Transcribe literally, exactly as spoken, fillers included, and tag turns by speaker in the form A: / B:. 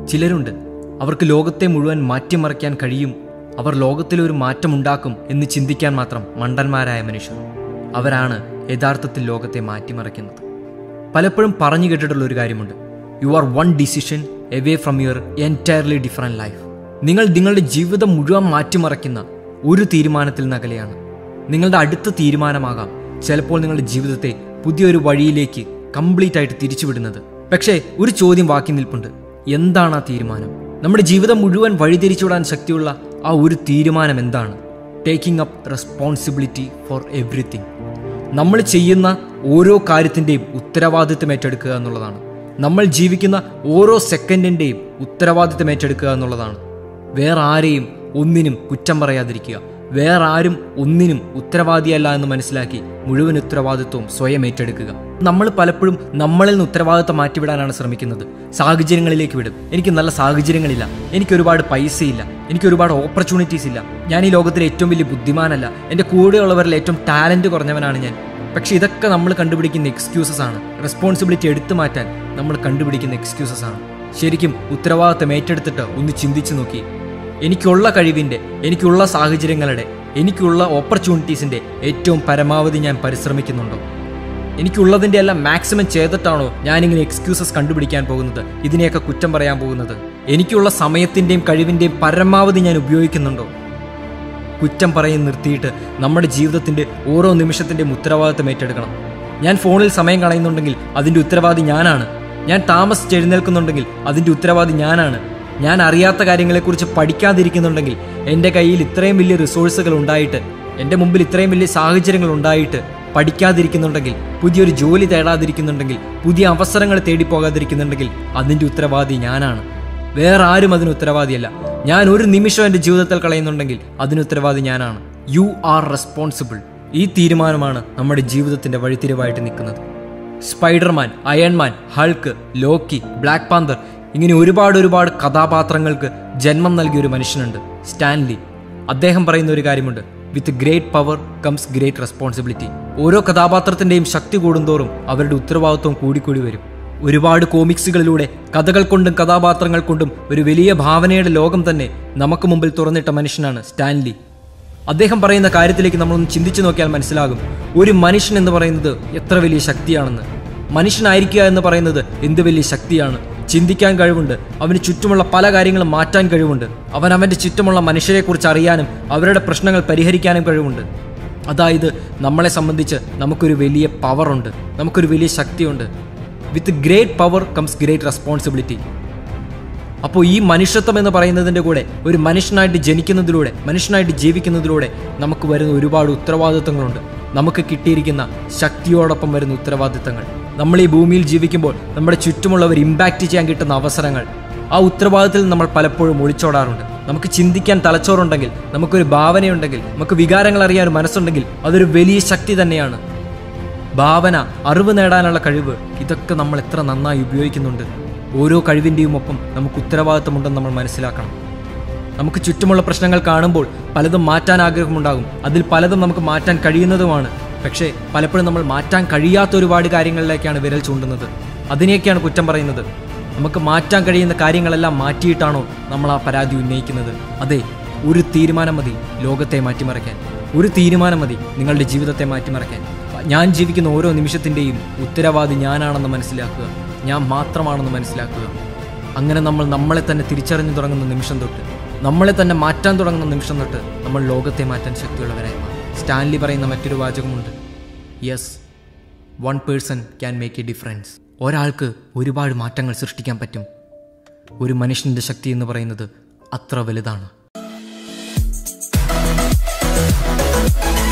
A: ചിലരുണ്ട്, അവർക്ക് ലോകത്തെ മുഴുവൻ മാറ്റിമറിക്കാൻ കഴിയും, അവർ ലോകത്തിലൊരു മാറ്റമുണ്ടാക്കും എന്ന് ചിന്തിക്കാൻ മാത്രം മണ്ടന്മാരായ മനുഷ്യർ. അവരാണ് യഥാർത്ഥത്തിൽ ലോകത്തെ മാറ്റിമറിക്കുന്നത്. പലപ്പോഴും പറഞ്ഞു കേട്ടിട്ടുള്ള ഒരു കാര്യമുണ്ട്, you are one decision away from your entirely different life. നിങ്ങൾ നിങ്ങളുടെ ജീവിതം മുഴുവൻ മാറ്റിമറിക്കുന്ന ഒരു തീരുമാനത്തിൽ നകലെയാണ്. നിങ്ങളുടെ അടുത്ത തീരുമാനമാകാം ചിലപ്പോൾ നിങ്ങളുടെ ജീവിതത്തെ പുതിയൊരു വഴിയിലേക്ക് കംപ്ലീറ്റ് ആയിട്ട് തിരിച്ചുവിടുന്നത്. പക്ഷേ ഒരു ചോദ്യം ബാക്കി നിൽപ്പുണ്ട്, എന്താണ് ആ തീരുമാനം? നമ്മുടെ ജീവിതം മുഴുവൻ വഴിതിരിച്ചുവിടാൻ ശക്തിയുള്ള ആ ഒരു തീരുമാനം എന്താണ്? Taking up responsibility for everything. നമ്മൾ ചെയ്യുന്ന ഓരോ കാര്യത്തിൻ്റെയും ഉത്തരവാദിത്വം ഏറ്റെടുക്കുക എന്നുള്ളതാണ്. നമ്മൾ ജീവിക്കുന്ന ഓരോ സെക്കൻഡിൻ്റെയും ഉത്തരവാദിത്വം ഏറ്റെടുക്കുക എന്നുള്ളതാണ്. വേറെ ആരെയും ഒന്നിനും കുറ്റം പറയാതിരിക്കുക, വേറെ ആരും ഒന്നിനും ഉത്തരവാദിയല്ല എന്ന് മനസ്സിലാക്കി മുഴുവൻ ഉത്തരവാദിത്വവും സ്വയം ഏറ്റെടുക്കുക. നമ്മൾ പലപ്പോഴും നമ്മളിൽ നിന്ന് ഉത്തരവാദിത്വം മാറ്റിവിടാനാണ് ശ്രമിക്കുന്നത്. സാഹചര്യങ്ങളിലേക്ക് വിടും. എനിക്ക് നല്ല സാഹചര്യങ്ങളില്ല, എനിക്ക് ഒരുപാട് പൈസയില്ല, എനിക്ക് ഒരുപാട് ഓപ്പർച്യൂണിറ്റീസ് ഇല്ല, ഞാൻ ഈ ലോകത്തിലെ ഏറ്റവും വലിയ ബുദ്ധിമാനല്ല, എൻ്റെ കൂടെയുള്ളവരിൽ ഏറ്റവും ടാലൻറ്റ് കുറഞ്ഞവനാണ് ഞാൻ. പക്ഷെ ഇതൊക്കെ നമ്മൾ കണ്ടുപിടിക്കുന്ന എക്സ്ക്യൂസസ് ആണ്. റെസ്പോൺസിബിലിറ്റി എടുത്തു മാറ്റാൻ നമ്മൾ കണ്ടുപിടിക്കുന്ന എക്സ്ക്യൂസസ് ആണ്. ശരിക്കും ഉത്തരവാദിത്വം ഏറ്റെടുത്തിട്ട് ഒന്ന് ചിന്തിച്ചു നോക്കി, എനിക്കുള്ള കഴിവിൻ്റെ, എനിക്കുള്ള സാഹചര്യങ്ങളുടെ, എനിക്കുള്ള ഓപ്പർച്യൂണിറ്റീസിൻ്റെ ഏറ്റവും പരമാവധി ഞാൻ പരിശ്രമിക്കുന്നുണ്ടോ? എനിക്കുള്ളതിൻ്റെ എല്ലാം മാക്സിമം ചെയ്തിട്ടാണോ ഞാനിങ്ങനെ എക്സ്ക്യൂസസ് കണ്ടുപിടിക്കാൻ പോകുന്നത്, ഇതിനെയൊക്കെ കുറ്റം പറയാൻ പോകുന്നത്? എനിക്കുള്ള സമയത്തിൻ്റെയും കഴിവിൻ്റെയും പരമാവധി ഞാൻ ഉപയോഗിക്കുന്നുണ്ടോ? കുറ്റം പറയും നിർത്തിയിട്ട് നമ്മുടെ ജീവിതത്തിൻ്റെ ഓരോ നിമിഷത്തിൻ്റെയും ഉത്തരവാദിത്തം ഏറ്റെടുക്കണം. ഞാൻ ഫോണിൽ സമയം കളയുന്നുണ്ടെങ്കിൽ അതിൻ്റെ ഉത്തരവാദി ഞാനാണ്. ഞാൻ താമസിച്ച് എഴുന്നേൽക്കുന്നുണ്ടെങ്കിൽ അതിൻ്റെ ഉത്തരവാദി ഞാനാണ്. ഞാൻ അറിയാത്ത കാര്യങ്ങളെക്കുറിച്ച് പഠിക്കാതിരിക്കുന്നുണ്ടെങ്കിൽ, എൻ്റെ കയ്യിൽ ഇത്രയും വലിയ റിസോഴ്സുകൾ ഉണ്ടായിട്ട്, എൻ്റെ മുമ്പിൽ ഇത്രയും വലിയ സാഹചര്യങ്ങൾ ഉണ്ടായിട്ട് പഠിക്കാതിരിക്കുന്നുണ്ടെങ്കിൽ, പുതിയൊരു ജോലി തേടാതിരിക്കുന്നുണ്ടെങ്കിൽ, പുതിയ അവസരങ്ങൾ തേടിപ്പോകാതിരിക്കുന്നുണ്ടെങ്കിൽ അതിൻ്റെ ഉത്തരവാദി ഞാനാണ്. വേറെ ആരും അതിന് ഉത്തരവാദിയല്ല. ഞാൻ ഒരു നിമിഷം എൻ്റെ ജീവിതത്തിൽ കളയുന്നുണ്ടെങ്കിൽ അതിന് ഉത്തരവാദി ഞാനാണ്. You are responsible. ഈ തീരുമാനമാണ് നമ്മുടെ ജീവിതത്തിൻ്റെ വഴിത്തിരിവായിട്ട് നിൽക്കുന്നത്. Spiderman, Ironman, Hulk, Loki, Black Panther, ഇങ്ങനെ ഒരുപാട് ഒരുപാട് കഥാപാത്രങ്ങൾക്ക് ജന്മം നൽകിയ ഒരു മനുഷ്യനുണ്ട്, സ്റ്റാൻലി. അദ്ദേഹം പറയുന്ന ഒരു കാര്യമുണ്ട്, with great power comes great responsibility. ഓരോ കഥാപാത്രത്തിൻ്റെയും ശക്തി കൂടുന്തോറും അവരുടെ ഉത്തരവാദിത്വം കൂടിക്കൂടി വരും. ഒരുപാട് കോമിക്സുകളിലൂടെ കഥകൾ കൊണ്ടും കഥാപാത്രങ്ങൾ കൊണ്ടും ഒരു വലിയ ഭാവനയുടെ ലോകം തന്നെ നമുക്ക് മുമ്പിൽ തുറന്നിട്ട മനുഷ്യനാണ് സ്റ്റാൻലി. അദ്ദേഹം പറയുന്ന കാര്യത്തിലേക്ക് നമ്മളൊന്ന് ചിന്തിച്ചു നോക്കിയാൽ മനസ്സിലാകും, ഒരു മനുഷ്യൻ എന്ന് പറയുന്നത് എത്ര വലിയ ശക്തിയാണെന്ന്. മനുഷ്യനായിരിക്കുക എന്ന് പറയുന്നത് എന്ത് വലിയ ശക്തിയാണ്. ചിന്തിക്കാൻ കഴിവുണ്ട്, അവന് ചുറ്റുമുള്ള പല കാര്യങ്ങളും മാറ്റാൻ കഴിവുണ്ട്, അവൻ അവൻ്റെ ചുറ്റുമുള്ള മനുഷ്യരെക്കുറിച്ച് അറിയാനും അവരുടെ പ്രശ്നങ്ങൾ പരിഹരിക്കാനും കഴിവുണ്ട്. അതായത് നമ്മളെ സംബന്ധിച്ച് നമുക്കൊരു വലിയ പവറുണ്ട്, നമുക്കൊരു വലിയ ശക്തിയുണ്ട്. With great power comes great responsibility. അപ്പോൾ ഈ മനുഷ്യത്വം എന്ന് പറയുന്നതിൻ്റെ കൂടെ ഒരു മനുഷ്യനായിട്ട് ജനിക്കുന്നതിലൂടെ, മനുഷ്യനായിട്ട് ജീവിക്കുന്നതിലൂടെ നമുക്ക് വരുന്ന ഒരുപാട് ഉത്തരവാദിത്തങ്ങളുണ്ട്. നമുക്ക് കിട്ടിയിരിക്കുന്ന ശക്തിയോടൊപ്പം വരുന്ന ഉത്തരവാദിത്തങ്ങൾ, നമ്മൾ ഈ ഭൂമിയിൽ ജീവിക്കുമ്പോൾ നമ്മുടെ ചുറ്റുമുള്ളവർ ഇമ്പാക്റ്റ് ചെയ്യാൻ കിട്ടുന്ന അവസരങ്ങൾ, ആ ഉത്തരവാദിത്തത്തിൽ നമ്മൾ പലപ്പോഴും ഒളിച്ചോടാറുണ്ട്. നമുക്ക് ചിന്തിക്കാൻ തലച്ചോറുണ്ടെങ്കിൽ, നമുക്കൊരു ഭാവനയുണ്ടെങ്കിൽ, നമുക്ക് വികാരങ്ങൾ അറിയാൻ മനസ്സുണ്ടെങ്കിൽ അതൊരു വലിയ ശക്തി തന്നെയാണ്. ഭാവന, അറിവ് നേടാനുള്ള കഴിവ്, ഇതൊക്കെ നമ്മൾ എത്ര നന്നായി ഉപയോഗിക്കുന്നുണ്ട്. ഓരോ കഴിവിൻ്റെയും ഒപ്പം നമുക്ക് ഉത്തരവാദിത്തമുണ്ടെന്ന് നമ്മൾ മനസ്സിലാക്കണം. നമുക്ക് ചുറ്റുമുള്ള പ്രശ്നങ്ങൾ കാണുമ്പോൾ പലതും മാറ്റാൻ ആഗ്രഹമുണ്ടാകും, അതിൽ പലതും നമുക്ക് മാറ്റാൻ കഴിയുന്നതുമാണ്. പക്ഷേ പലപ്പോഴും നമ്മൾ മാറ്റാൻ കഴിയാത്ത ഒരുപാട് കാര്യങ്ങളിലേക്കാണ് വിരൽ ചൂണ്ടുന്നത്. അതിനെയൊക്കെയാണ് കുറ്റം പറയുന്നത്. നമുക്ക് മാറ്റാൻ കഴിയുന്ന കാര്യങ്ങളെല്ലാം മാറ്റിയിട്ടാണോ നമ്മൾ ആ പരാതി ഉന്നയിക്കുന്നത്? അതെ, ഒരു തീരുമാനം മതി ലോകത്തെ മാറ്റിമറിക്കാൻ. ഒരു തീരുമാനം മതി നിങ്ങളുടെ ജീവിതത്തെ മാറ്റിമറിക്കാൻ. ഞാൻ ജീവിക്കുന്ന ഓരോ നിമിഷത്തിൻ്റെയും ഉത്തരവാദി ഞാനാണെന്ന് മനസ്സിലാക്കുക, ഞാൻ മാത്രമാണെന്ന് മനസ്സിലാക്കുക. അങ്ങനെ നമ്മൾ നമ്മളെ തന്നെ തിരിച്ചറിഞ്ഞു തുടങ്ങുന്ന നിമിഷം തൊട്ട്, നമ്മളെ തന്നെ മാറ്റാൻ തുടങ്ങുന്ന നിമിഷം തൊട്ട് നമ്മൾ ലോകത്തെ മാറ്റാൻ ശക്തിയുള്ളവരായി മാറും. സ്റ്റാൻലി പറയുന്ന മറ്റൊരു വാചകമുണ്ട്, yes, one person can make a difference. ഒരാൾക്ക് ഒരുപാട് മാറ്റങ്ങൾ സൃഷ്ടിക്കാൻ പറ്റും. ഒരു മനുഷ്യൻ്റെ ശക്തി എന്ന് പറയുന്നത് അത്ര വലുതാണ്.